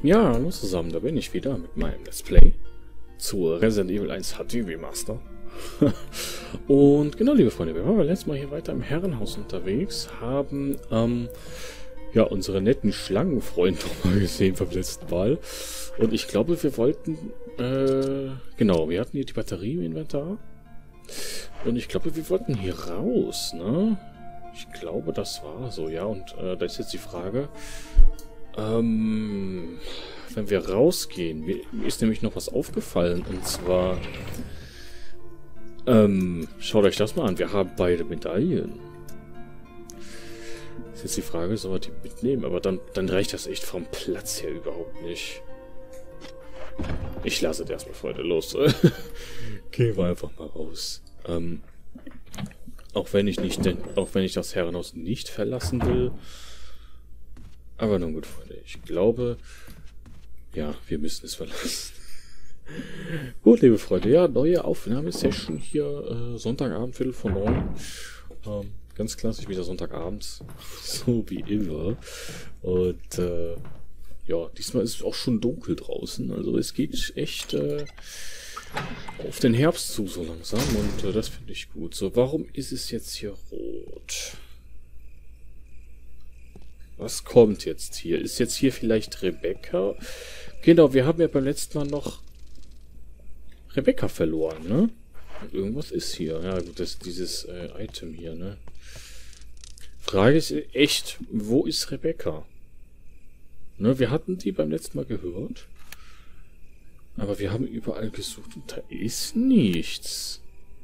Ja, hallo zusammen, da bin ich wieder mit meinem Let's Play zur Resident Evil 1 HD Remaster. Und genau, liebe Freunde, wir waren letztes Mal hier weiter im Herrenhaus unterwegs, haben ja unsere netten Schlangenfreunde nochmal gesehen vom letzten Mal. Und ich glaube, wir wollten, genau, wir hatten hier die Batterie im Inventar. Und ich glaube, wir wollten hier raus, ne? Ich glaube, das war so, ja. Und da ist jetzt die Frage, wenn wir rausgehen, mir ist nämlich noch was aufgefallen. Und zwar, schaut euch das mal an. Wir haben beide Medaillen. Ist jetzt die Frage, sollen wir die mitnehmen? Aber dann reicht das echt vom Platz her überhaupt nicht. Ich lasse das erstmal, Freunde, los. Gehen wir einfach mal raus. Auch wenn ich das Herrenhaus nicht verlassen will. Aber nun gut, Freunde. Ich glaube, ja, wir müssen es verlassen. Gut, liebe Freunde, ja, neue Aufnahmesession hier, Sonntagabend, 8:45. Ganz klassisch wieder Sonntagabends. So wie immer. Und, ja, diesmal ist es auch schon dunkel draußen. Also es geht echt auf den Herbst zu so langsam. Und das finde ich gut. So, warum ist es jetzt hier rot? Was kommt jetzt hier? Ist jetzt hier vielleicht Rebecca? Genau, wir haben ja beim letzten Mal noch Rebecca verloren, ne? Und irgendwas ist hier. Ja gut, das ist dieses Item hier, ne? Frage ist echt, wo ist Rebecca? Ne, wir hatten die beim letzten Mal gehört. Aber wir haben überall gesucht und da ist nichts.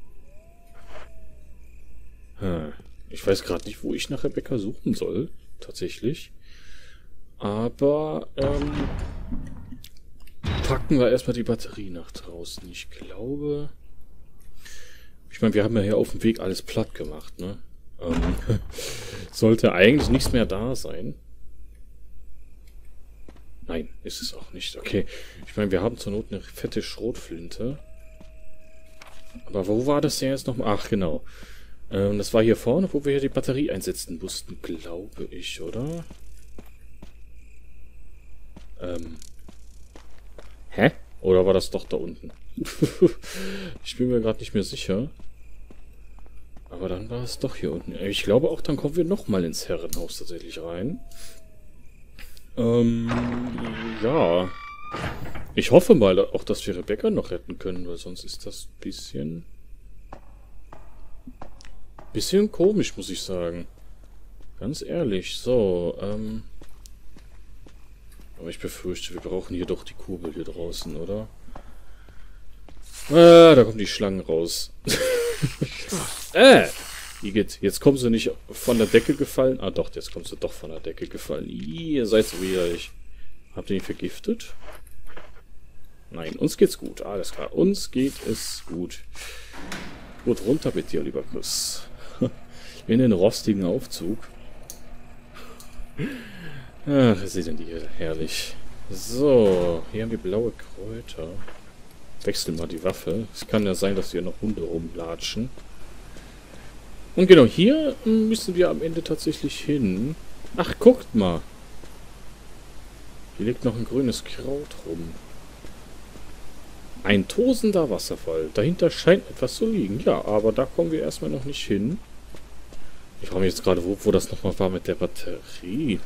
Ich weiß gerade nicht, wo ich nach Rebecca suchen soll. Tatsächlich. Aber, packen wir erstmal die Batterie nach draußen. Ich glaube... Ich meine, wir haben ja hier auf dem Weg alles platt gemacht, ne? Sollte eigentlich nichts mehr da sein. Nein, ist es auch nicht. Okay. Ich meine, wir haben zur Not eine fette Schrotflinte. Aber wo war das denn jetzt nochmal? Ach, genau. Das war hier vorne, wo wir hier die Batterie einsetzen mussten, glaube ich, oder? Hä? Oder war das doch da unten? Ich bin mir gerade nicht mehr sicher. Aber dann war es doch hier unten. Ich glaube auch, dann kommen wir nochmal ins Herrenhaus tatsächlich rein. Ja. Ich hoffe mal auch, dass wir Rebecca noch retten können, weil sonst ist das ein bisschen komisch, muss ich sagen. Ganz ehrlich. So, aber ich befürchte, wir brauchen hier doch die Kurbel hier draußen, oder? Ah, da kommen die Schlangen raus. Igitt, jetzt kommst du nicht von der Decke gefallen. Ah doch, jetzt kommst du doch von der Decke gefallen. Ihr seid so widerlich. Habt ihr ihn vergiftet? Nein, uns geht's gut. Alles klar, uns geht es gut. Gut, runter mit dir, lieber Chris. In den rostigen Aufzug. Ach, was ist denn hier herrlich. So, hier haben wir blaue Kräuter. Wechseln mal die Waffe. Es kann ja sein, dass hier noch Hunde rumlatschen. Und genau, hier müssen wir am Ende tatsächlich hin. Ach, guckt mal. Hier liegt noch ein grünes Kraut rum. Ein tosender Wasserfall. Dahinter scheint etwas zu liegen. Ja, aber da kommen wir erstmal noch nicht hin. Ich frage mich jetzt gerade, wo das nochmal war mit der Batterie.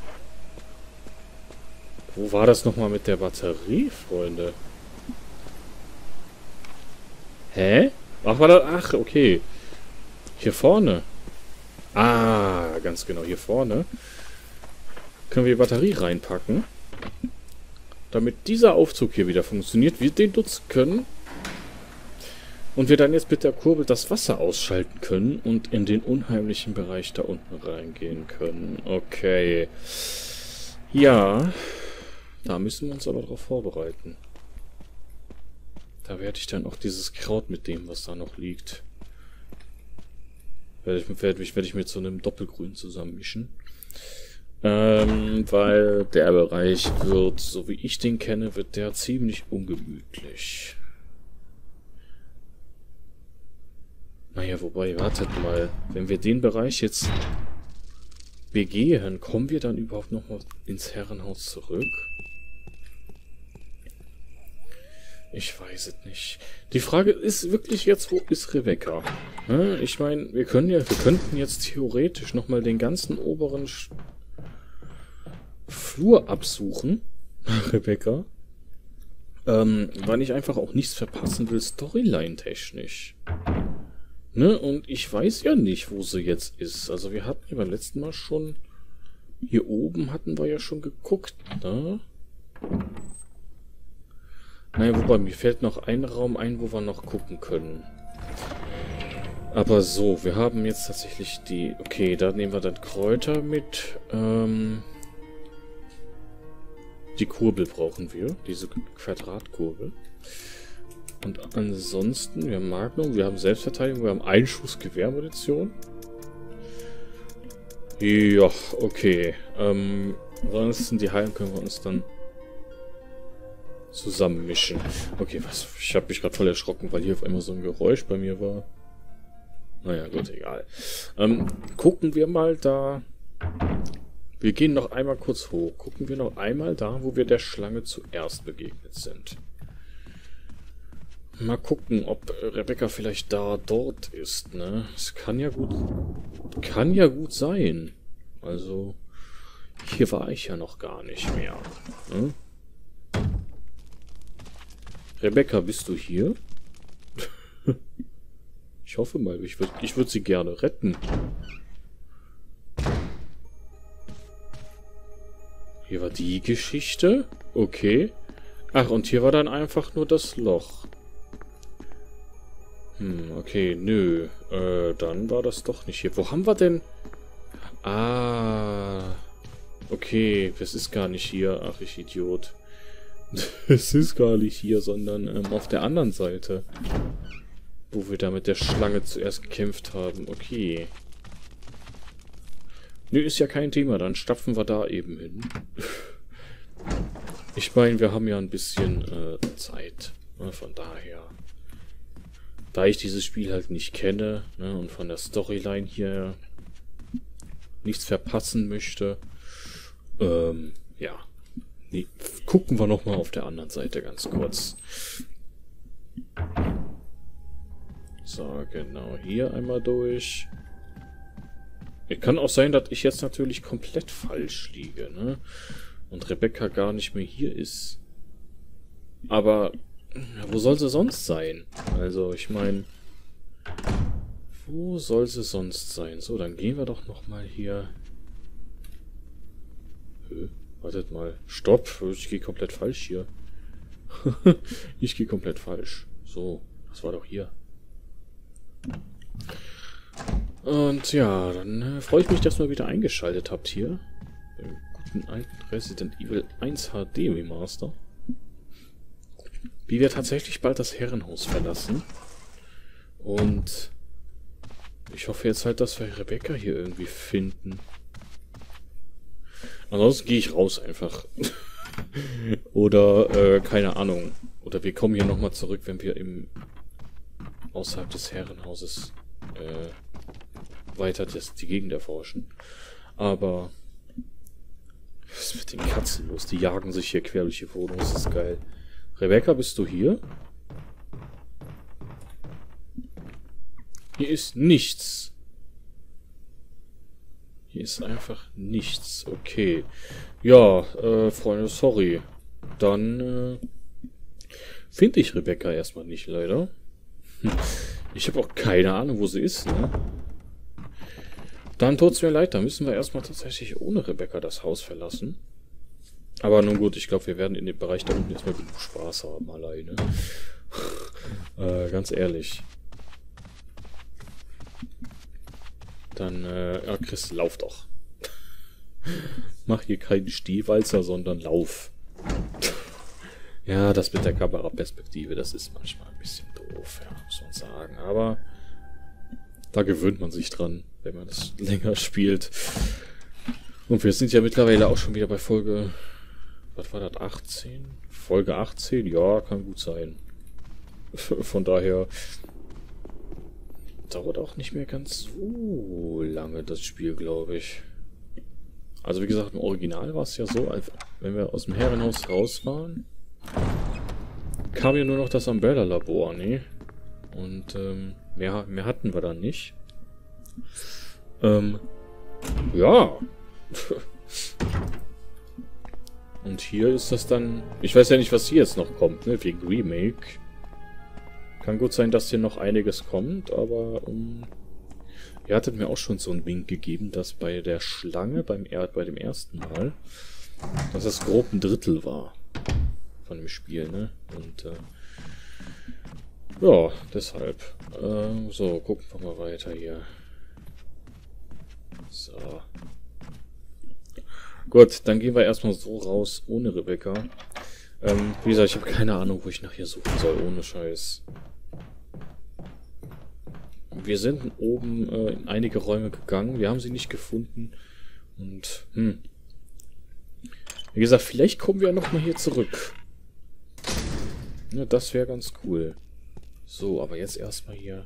Wo war das nochmal mit der Batterie, Freunde? Hä? Ach, war das? Ach, okay. Hier vorne. Ah, ganz genau, hier vorne. Können wir die Batterie reinpacken. Damit dieser Aufzug hier wieder funktioniert, wir den nutzen können. Und wir dann jetzt mit der Kurbel das Wasser ausschalten können und in den unheimlichen Bereich da unten reingehen können. Okay. Ja. Da müssen wir uns aber darauf vorbereiten. Da werde ich dann auch dieses Kraut mit dem, was da noch liegt, werde ich mit so einem Doppelgrün zusammenmischen. Weil der Bereich wird, so wie ich den kenne, wird der ziemlich ungemütlich. Naja, wobei, wartet mal. Wenn wir den Bereich jetzt begehen, kommen wir dann überhaupt noch mal ins Herrenhaus zurück? Ich weiß es nicht. Die Frage ist wirklich jetzt, wo ist Rebecca? Ja, ich meine, wir könnten jetzt theoretisch nochmal den ganzen oberen Flur absuchen. Rebecca. Weil ich einfach auch nichts verpassen will, Storyline-technisch. Ne? Und ich weiß ja nicht, wo sie jetzt ist. Also wir hatten ja beim letzten Mal schon... Hier oben hatten wir ja schon geguckt, ne? Naja, wobei, mir fällt noch ein Raum ein, wo wir noch gucken können. Aber so, wir haben jetzt tatsächlich die... Okay, da nehmen wir dann Kräuter mit. Die Kurbel brauchen wir, diese Quadratkurbel. Und ansonsten, wir haben Magnum, wir haben Selbstverteidigung, wir haben Einschussgewehrmunition. Ja, okay. Ansonsten die Heilen können wir uns dann zusammenmischen. Okay, was? Ich habe mich gerade voll erschrocken, weil hier auf einmal so ein Geräusch bei mir war. Naja, gut, egal. Gucken wir mal da. Wir gehen noch einmal kurz hoch. Gucken wir noch einmal da, wo wir der Schlange zuerst begegnet sind. Mal gucken, ob Rebecca vielleicht dort ist, ne? Es kann ja gut sein. Also, hier war ich ja noch gar nicht mehr. Ne? Rebecca, bist du hier? Ich hoffe mal, ich würd sie gerne retten. Hier war die Geschichte. Okay. Ach, und hier war dann einfach nur das Loch. Okay, nö. Dann war das doch nicht hier. Wo haben wir denn... Ah... Okay, das ist gar nicht hier. Ach, ich Idiot. Es ist gar nicht hier, sondern auf der anderen Seite. Wo wir da mit der Schlange zuerst gekämpft haben. Okay. Nö, ist ja kein Thema. Dann stapfen wir da eben hin. Ich meine, wir haben ja ein bisschen Zeit. Ne, von daher. Da ich dieses Spiel halt nicht kenne, ne, und von der Storyline hier nichts verpassen möchte, ja. Nee, gucken wir nochmal auf der anderen Seite ganz kurz. So, genau. Hier einmal durch. Kann auch sein, dass ich jetzt natürlich komplett falsch liege, ne? Und Rebecca gar nicht mehr hier ist. Aber wo soll sie sonst sein? Also, ich meine... Wo soll sie sonst sein? So, dann gehen wir doch nochmal hier... Wartet mal. Stopp. Ich gehe komplett falsch hier. Ich gehe komplett falsch. So, das war doch hier. Und ja, dann freue ich mich, dass ihr wieder eingeschaltet habt hier. Im guten alten Resident Evil 1 HD Remaster. Wie wir tatsächlich bald das Herrenhaus verlassen. Und ich hoffe jetzt halt, dass wir Rebecca hier irgendwie finden. Ansonsten gehe ich raus einfach. Oder, keine Ahnung. Oder wir kommen hier nochmal zurück, wenn wir außerhalb des Herrenhauses weiter die Gegend erforschen. Aber was ist mit den Katzen los? Die jagen sich hier quer durch die Wohnung. Das ist geil. Rebecca, bist du hier? Hier ist nichts. Hier ist einfach nichts. Okay. Ja, Freunde, sorry. Dann finde ich Rebecca erstmal nicht, leider. Ich habe auch keine Ahnung, wo sie ist, ne? Dann tut's mir leid, da müssen wir erstmal tatsächlich ohne Rebecca das Haus verlassen. Aber nun gut, ich glaube, wir werden in dem Bereich da unten erstmal genug Spaß haben, alleine. Ganz ehrlich. Dann, ja, Chris, lauf doch. Mach hier keinen Stehwalzer, sondern lauf. Ja, das mit der Kameraperspektive, das ist manchmal ein bisschen doof, ja, muss man sagen. Aber da gewöhnt man sich dran, wenn man das länger spielt. Und wir sind ja mittlerweile auch schon wieder bei Folge... Was war das? 18? Folge 18? Ja, kann gut sein. Von daher dauert auch nicht mehr ganz so lange das Spiel, glaube ich. Also wie gesagt, im Original war es ja so, als wenn wir aus dem Herrenhaus raus waren, kam ja nur noch das Umbrella-Labor, ne? Und mehr hatten wir dann nicht. Ja. Und hier ist das dann... Ich weiß ja nicht, was hier jetzt noch kommt, ne? Wegen Remake. Kann gut sein, dass hier noch einiges kommt, aber... ihr hattet mir auch schon so einen Wink gegeben, dass bei der Schlange, bei dem ersten Mal, dass das grob ein Drittel war von dem Spiel, ne? Und, ja, deshalb. So, gucken wir mal weiter hier. So. Gut, dann gehen wir erstmal so raus, ohne Rebecca. Wie gesagt, ich habe keine Ahnung, wo ich nachher suchen soll, ohne Scheiß. Wir sind oben in einige Räume gegangen, wir haben sie nicht gefunden. Und, wie gesagt, vielleicht kommen wir ja nochmal hier zurück. Ja, das wäre ganz cool. So, aber jetzt erstmal hier.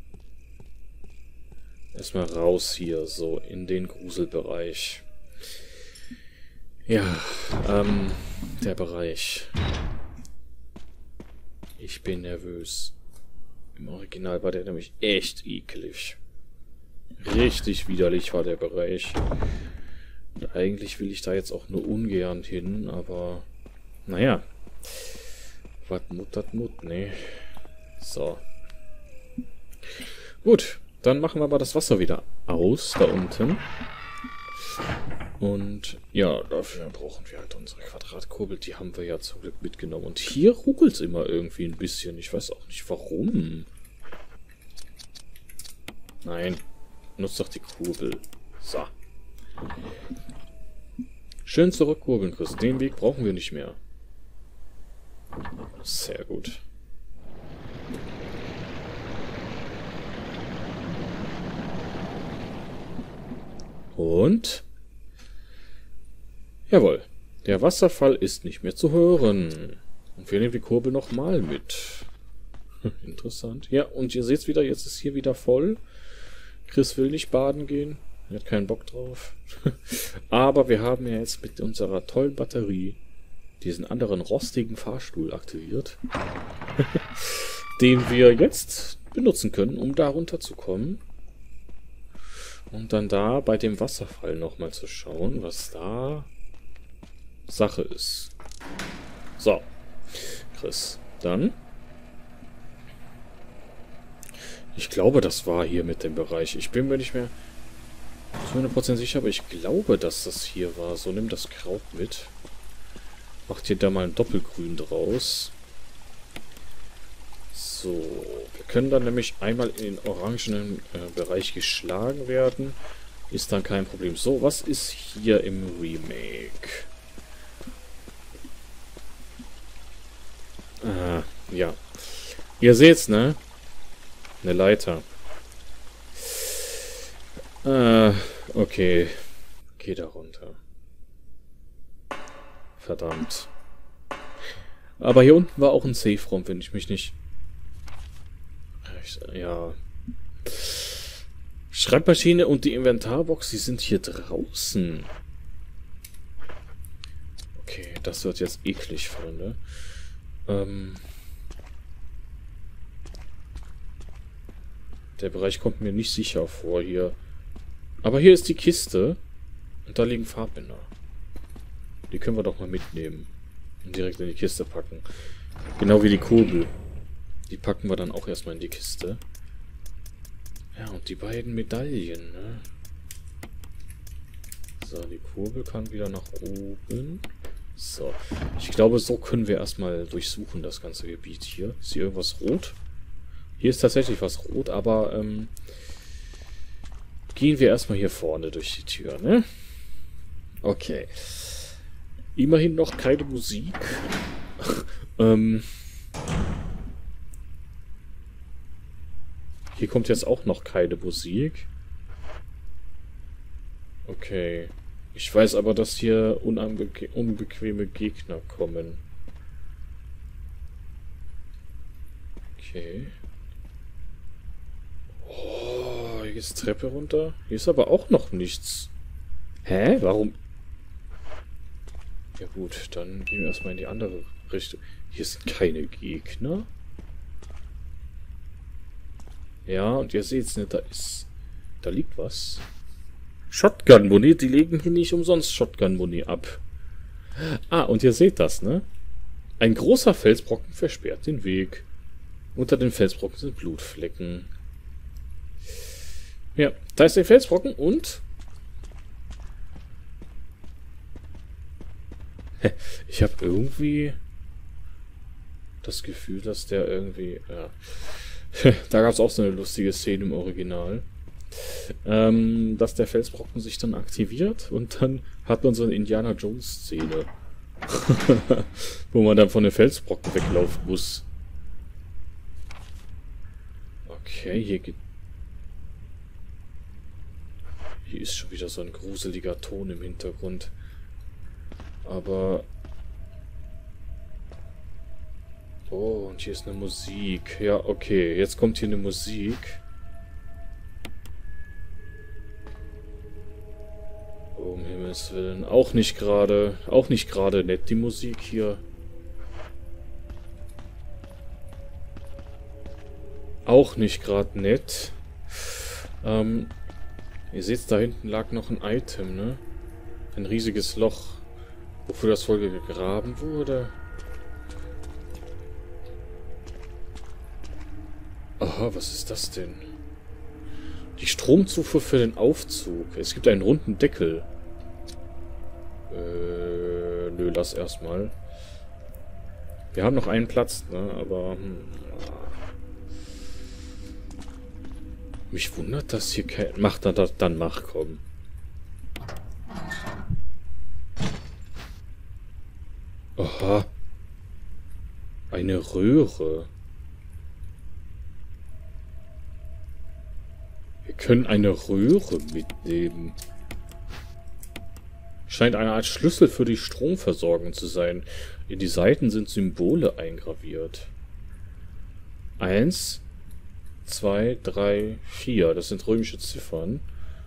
Erstmal raus hier, so in den Gruselbereich. Ja, der Bereich. Ich bin nervös. Im Original war der nämlich echt eklig. Richtig widerlich war der Bereich. Und eigentlich will ich da jetzt auch nur ungern hin, aber naja. Was Mut, das Mut, ne? So. Gut, dann machen wir aber das Wasser wieder aus, da unten. Und ja, dafür brauchen wir halt unsere Quadratkurbel. Die haben wir ja zum Glück mitgenommen. Und hier ruckelt es immer irgendwie ein bisschen. Ich weiß auch nicht warum. Nein, nutzt doch die Kurbel. So. Schön zurückkurbeln, Chris. Den Weg brauchen wir nicht mehr. Sehr gut. Und... jawohl. Der Wasserfall ist nicht mehr zu hören. Und wir nehmen die Kurbel nochmal mit. Interessant. Ja, und ihr seht wieder, jetzt ist hier wieder voll. Chris will nicht baden gehen. Er hat keinen Bock drauf. Aber wir haben ja jetzt mit unserer tollen Batterie diesen anderen rostigen Fahrstuhl aktiviert. Den wir jetzt benutzen können, um da runterzukommen. Und dann da bei dem Wasserfall nochmal zu schauen, was da Sache ist. So. Chris, dann. Ich glaube, das war hier mit dem Bereich. Ich bin mir nicht mehr zu 100% sicher, aber ich glaube, dass das hier war. So, nimm das Kraut mit. Macht hier da mal ein Doppelgrün draus. So, wir können dann nämlich einmal in den orangenen Bereich geschlagen werden. Ist dann kein Problem. So, was ist hier im Remake? Ja. Ihr seht's, ne? Eine Leiter. Okay. Geh da runter. Verdammt. Aber hier unten war auch ein Safe-Raum, wenn ich mich nicht... Ja. Schreibmaschine und die Inventarbox, die sind hier draußen. Okay, das wird jetzt eklig, Freunde. Der Bereich kommt mir nicht sicher vor hier. Aber hier ist die Kiste. Und da liegen Farbbänder. Die können wir doch mal mitnehmen. Und direkt in die Kiste packen. Genau wie die Kurbel. Die packen wir dann auch erstmal in die Kiste. Ja, und die beiden Medaillen, ne? So, die Kurbel kann wieder nach oben. So. Ich glaube, so können wir erstmal durchsuchen, das ganze Gebiet hier. Ist hier irgendwas rot? Hier ist tatsächlich was rot, aber gehen wir erstmal hier vorne durch die Tür, ne? Okay. Immerhin noch keine Musik. Hier kommt jetzt auch noch keine Musik. Okay. Ich weiß aber, dass hier unbequeme Gegner kommen. Okay. Oh, hier ist Treppe runter. Hier ist aber auch noch nichts. Hä? Warum? Ja gut, dann gehen wir erstmal in die andere Richtung. Hier sind keine Gegner. Ja, und ihr seht's, ne, da liegt was. Shotgun-Muni, die legen hier nicht umsonst Shotgun-Muni ab. Ah, und ihr seht das, ne? Ein großer Felsbrocken versperrt den Weg. Unter den Felsbrocken sind Blutflecken. Ja, da ist der Felsbrocken und... Ich habe irgendwie das Gefühl, dass der irgendwie... Ja. Da gab es auch so eine lustige Szene im Original. Dass der Felsbrocken sich dann aktiviert und dann hat man so eine Indiana Jones Szene. Wo man dann von den Felsbrocken weglaufen muss. Okay, hier ist schon wieder so ein gruseliger Ton im Hintergrund. Aber... Oh, und hier ist eine Musik. Ja, okay, jetzt kommt hier eine Musik. Oh, um Himmels Willen. Auch nicht gerade nett, die Musik hier. Auch nicht gerade nett. Ihr seht, da hinten lag noch ein Item, ne? Ein riesiges Loch. Wofür das wohl gegraben wurde? Aha, was ist das denn? Die Stromzufuhr für den Aufzug. Es gibt einen runden Deckel. Nö, lass erstmal. Wir haben noch einen Platz, ne? Aber... Mich wundert, dass hier kein... Dann mach, komm. Aha. Eine Röhre. Wir können eine Röhre mitnehmen. Scheint eine Art Schlüssel für die Stromversorgung zu sein. In die Seiten sind Symbole eingraviert. 1, 2, 3, 4. Das sind römische Ziffern.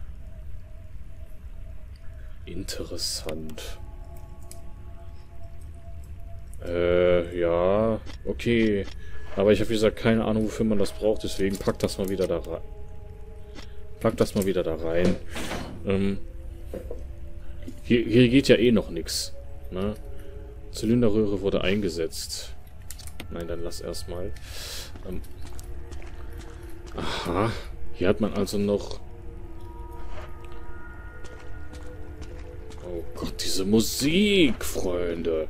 Interessant. Ja, okay. Aber ich habe wie gesagt keine Ahnung, wofür man das braucht, deswegen pack das mal wieder da rein. Pack das mal wieder da rein. Hier geht ja eh noch nichts. Ne? Zylinderröhre wurde eingesetzt. Nein, dann lass erstmal. Aha. Hier hat man also noch... Oh Gott, diese Musik, Freunde.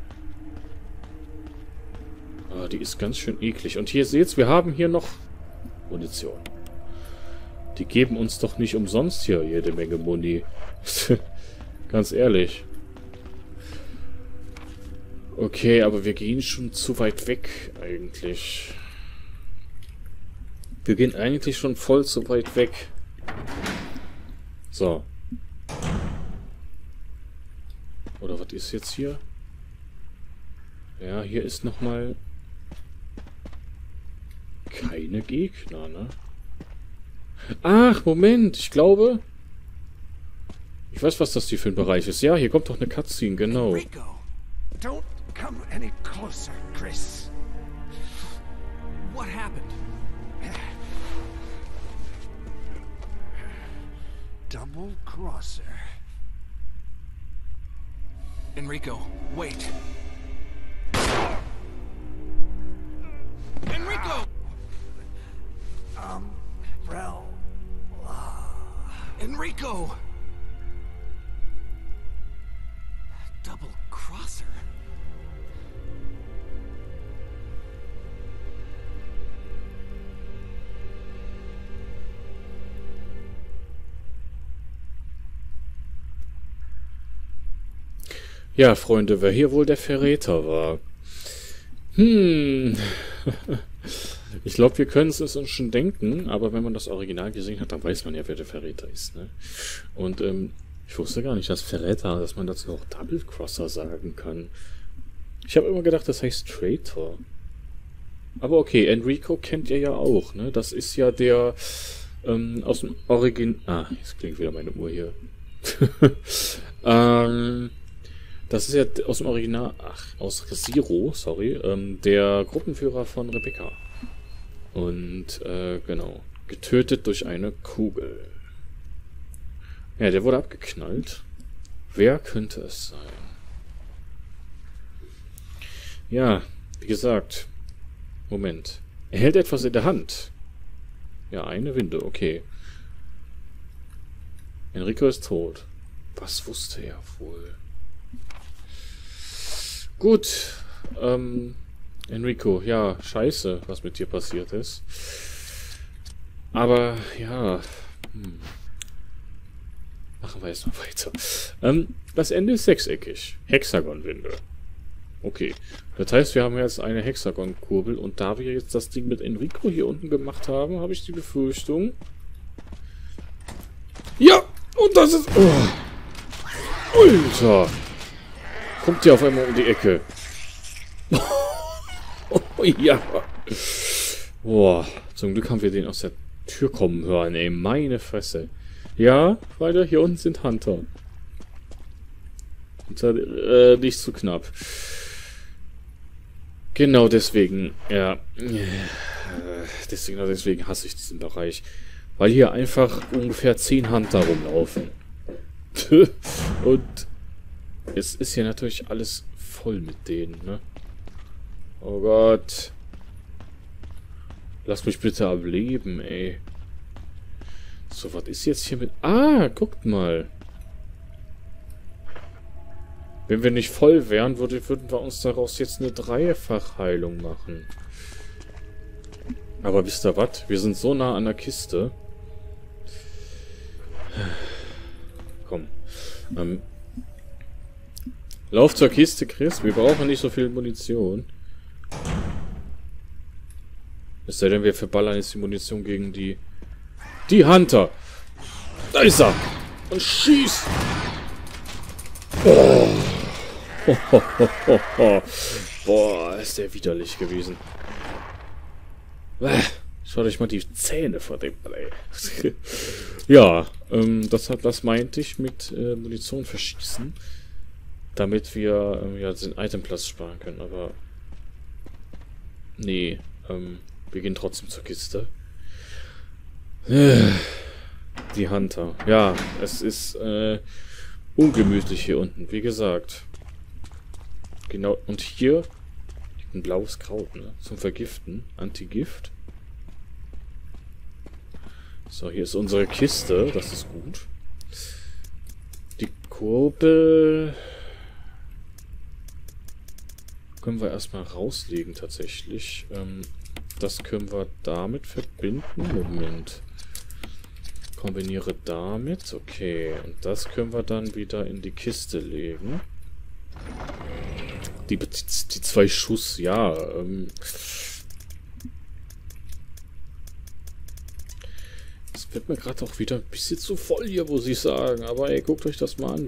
Ah, die ist ganz schön eklig. Und hier seht's, wir haben hier noch Munition. Die geben uns doch nicht umsonst hier jede Menge Muni. Ganz ehrlich. Okay, aber wir gehen schon zu weit weg, eigentlich. Wir gehen eigentlich schon voll zu weit weg. So. Oder was ist jetzt hier? Ja, hier ist nochmal... keine Gegner, ne? Ach, Moment, ich glaube... Ich weiß, was das hier für ein Bereich ist. Ja, hier kommt doch eine Cutscene, genau. Rico, don't come any closer, Chris. What happened? Double crosser. Enrico, wait. Enrico! Umbrella. Enrico! Double crosser. Ja, Freunde, wer hier wohl der Verräter war? Ich glaube, wir können es uns schon denken, aber wenn man das Original gesehen hat, dann weiß man ja, wer der Verräter ist, ne? Und, ich wusste gar nicht, dass Verräter, dass man dazu auch Double Crosser sagen kann. Ich habe immer gedacht, das heißt Traitor. Aber okay, Enrico kennt ihr ja auch, ne? Das ist ja der, aus dem Origin... Ah, jetzt klingt wieder meine Uhr hier. Das ist ja aus dem Original, aus Zero, sorry, der Gruppenführer von Rebecca. Und, genau, getötet durch eine Kugel. Ja, der wurde abgeknallt. Wer könnte es sein? Ja, wie gesagt. Moment. Er hält etwas in der Hand. Ja, eine Winde, okay. Enrico ist tot. Was wusste er wohl? Gut. Enrico, ja, scheiße, was mit dir passiert ist. Aber, ja. Machen wir jetzt mal weiter. Das Ende ist sechseckig. Hexagonwinde. Okay. Das heißt, wir haben jetzt eine Hexagonkurbel und da wir jetzt das Ding mit Enrico hier unten gemacht haben, habe ich die Befürchtung. Ja! Und das ist... Oh. Alter! Kommt der auf einmal um die Ecke. Oh ja! Boah, zum Glück haben wir den aus der Tür kommen hören, ey. Meine Fresse. Ja, weiter, hier unten sind Hunter. Und, nicht zu knapp. Genau deswegen, ja. Deswegen hasse ich diesen Bereich. Weil hier einfach ungefähr 10 Hunter rumlaufen. Und es ist hier natürlich alles voll mit denen, ne? Oh Gott. Lass mich bitte am Leben, ey. So, was ist jetzt hier mit... Ah, guckt mal. Wenn wir nicht voll wären, würden wir uns daraus jetzt eine Dreifachheilung machen. Aber wisst ihr was? Wir sind so nah an der Kiste. Komm. Lauf zur Kiste, Chris. Wir brauchen nicht so viel Munition. Es sei denn, wir verballern jetzt die Munition gegen die Hunter. Da ist er. Und schieß. Oh. Boah, ist der widerlich gewesen. Schaut euch mal die Zähne vor dem Play. Ja, das meinte ich mit Munition verschießen. Damit wir ja, den Itemplatz sparen können, aber nee, wir gehen trotzdem zur Kiste. Die Hunter. Ja, es ist ungemütlich hier unten, wie gesagt. Genau, und hier liegt ein blaues Kraut, ne? Zum Vergiften. Antigift. So, hier ist unsere Kiste, das ist gut. Die Kurbel können wir erstmal rauslegen tatsächlich. Das können wir damit verbinden. Moment. Kombiniere damit. Okay. Und das können wir dann wieder in die Kiste legen. Die 2 Schuss, ja. Es wird mir gerade auch wieder ein bisschen zu voll hier, muss ich sagen. Aber ey, guckt euch das mal an,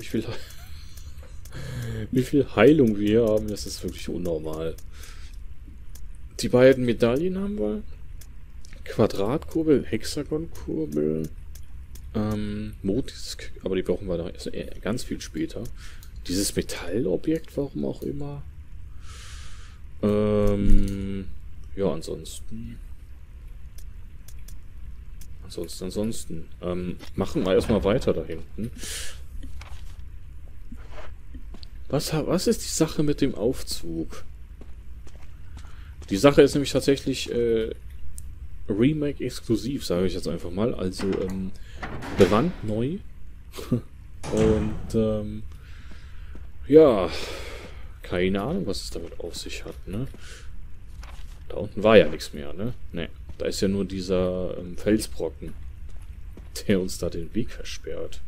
wie viel Heilung wir hier haben. Das ist wirklich unnormal. Die beiden Medaillen haben wir. Quadratkurbel, Hexagonkurbel. Modisk, aber die brauchen wir noch ganz viel später. Dieses Metallobjekt, warum auch immer. Ja, ansonsten. Machen wir erstmal weiter da hinten. Was ist die Sache mit dem Aufzug? Die Sache ist nämlich tatsächlich Remake exklusiv, sage ich jetzt einfach mal. Also brandneu. Und ja, keine Ahnung, was es damit auf sich hat, ne? Da unten war ja nichts mehr, ne? Ne, da ist ja nur dieser Felsbrocken, der uns da den Weg versperrt.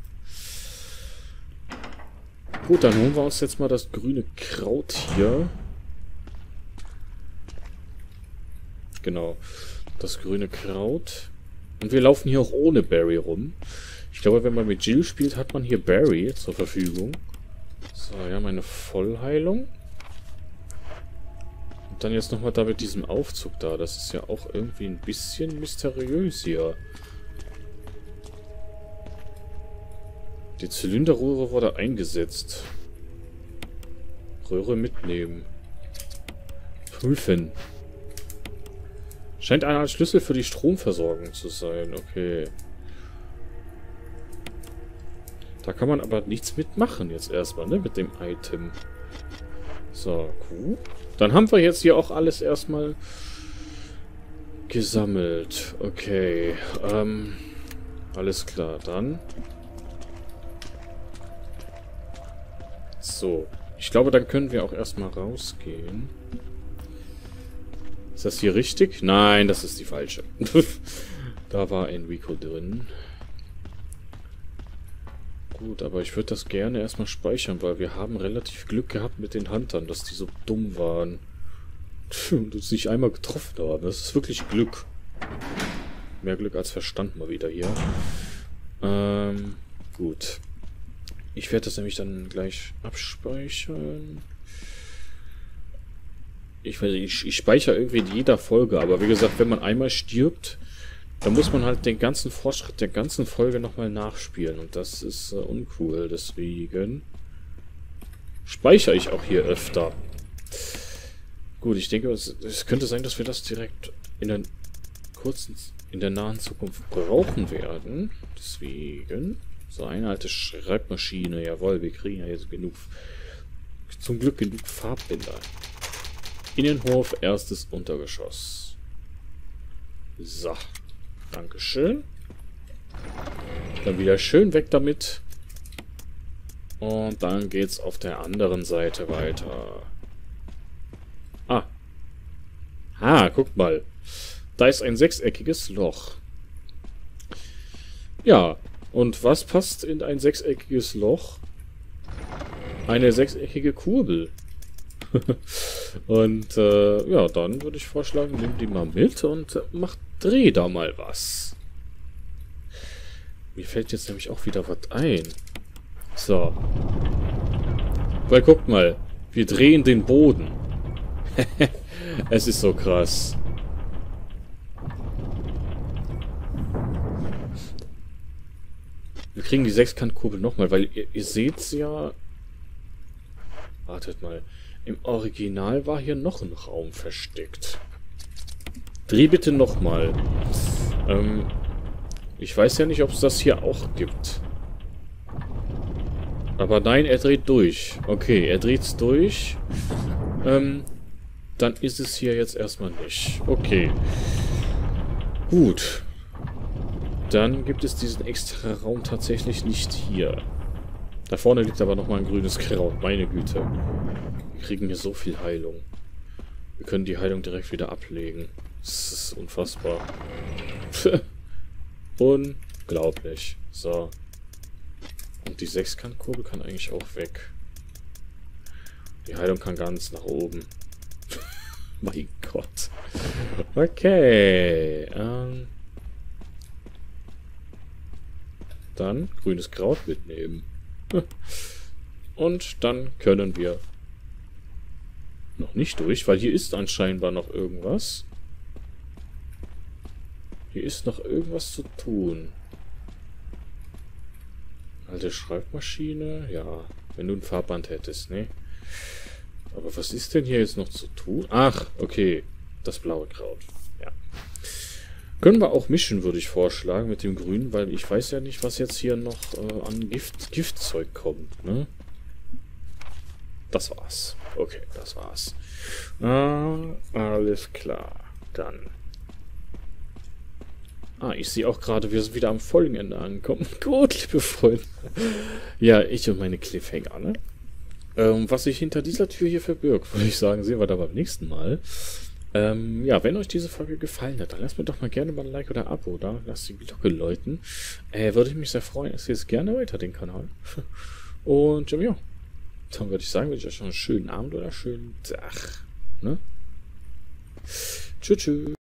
Gut, dann holen wir uns jetzt mal das grüne Kraut hier. Genau, das grüne Kraut. Und wir laufen hier auch ohne Barry rum. Ich glaube, wenn man mit Jill spielt, hat man hier Barry zur Verfügung. So, ja, meine Vollheilung. Und dann jetzt nochmal da mit diesem Aufzug da. Das ist ja auch irgendwie ein bisschen mysteriös hier. Die Zylinderröhre wurde eingesetzt. Röhre mitnehmen. Prüfen. Scheint einer Schlüssel für die Stromversorgung zu sein. Okay. Da kann man aber nichts mitmachen jetzt erstmal, ne? Mit dem Item. So, gut. Dann haben wir jetzt hier auch alles erstmal gesammelt. Okay. Alles klar, dann. So. Ich glaube, dann können wir auch erstmal rausgehen. Ist das hier richtig? Nein, das ist die falsche. Da war Enrico drin. Gut, aber ich würde das gerne erstmal speichern, weil wir haben relativ Glück gehabt mit den Huntern, dass die so dumm waren. Und uns nicht einmal getroffen haben. Das ist wirklich Glück. Mehr Glück als Verstand mal wieder hier. Gut. Ich werde das nämlich dann gleich abspeichern. Ich speichere irgendwie in jeder Folge, aber wie gesagt, wenn man einmal stirbt, dann muss man halt den ganzen Fortschritt der ganzen Folge nochmal nachspielen. Und das ist uncool, deswegen speichere ich auch hier öfter. Gut, ich denke, es könnte sein, dass wir das direkt in der nahen Zukunft brauchen werden. Deswegen, so eine alte Schreibmaschine, jawohl, wir kriegen ja jetzt zum Glück genug Farbbänder. Innenhof, erstes Untergeschoss. So, dankeschön. Dann wieder schön weg damit. Und dann geht's auf der anderen Seite weiter. Guckt mal. Da ist ein sechseckiges Loch. Ja, und was passt in ein sechseckiges Loch? Eine sechseckige Kurbel. Und ja, dann würde ich vorschlagen, nimm die mal mit und dreh da mal was. Mir fällt jetzt nämlich auch wieder was ein. So. Weil guckt mal, wir drehen den Boden. Es ist so krass. Wir kriegen die Sechskantkurbel nochmal, weil ihr seht's ja... Wartet mal. Im Original war hier noch ein Raum versteckt. Dreh bitte nochmal. Ich weiß ja nicht, ob es das hier auch gibt. Aber nein, er dreht durch. Okay, er dreht's durch. Dann ist es hier jetzt erstmal nicht. Okay. Gut. Dann gibt es diesen extra Raum tatsächlich nicht hier. Da vorne liegt aber nochmal ein grünes Kraut. Meine Güte. Wir kriegen hier so viel Heilung. Wir können die Heilung direkt wieder ablegen. Das ist unfassbar. Unglaublich. So. Und die Sechskantkurbel kann eigentlich auch weg. Die Heilung kann ganz nach oben. Mein Gott. Okay. Dann grünes Kraut mitnehmen. Und dann können wir noch nicht durch, weil hier ist anscheinend noch irgendwas. Hier ist noch irgendwas zu tun. Alte Schreibmaschine. Ja, wenn du ein Farbband hättest, ne? Aber was ist denn hier jetzt noch zu tun? Ach, okay. Das blaue Kraut. Ja. Können wir auch mischen, würde ich vorschlagen, mit dem Grünen, weil ich weiß ja nicht, was jetzt hier noch an Giftzeug kommt, ne? Das war's. Okay, das war's. Alles klar. Dann. Ich sehe auch gerade, wir sind wieder am Folgenende angekommen. Gut, liebe Freunde. Ja, ich und meine Cliffhanger, ne? Was sich hinter dieser Tür hier verbirgt, würde ich sagen, sehen wir da beim nächsten Mal. Ja, wenn euch diese Folge gefallen hat, dann lasst mir doch mal gerne mal ein Like oder ein Abo da. Lasst die Glocke läuten. Würde ich mich sehr freuen. Erzählt es gerne weiter, den Kanal. Und ja, dann würde ich sagen, wünsche ich euch schon einen schönen Abend oder einen schönen Tag. Ne? Tschüss, tschüss.